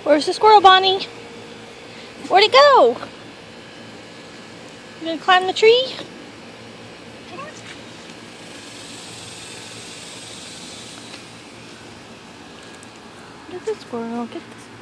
Where's the squirrel, Bonnie? Where'd it go? You gonna climb the tree? Get the squirrel, get the squirrel.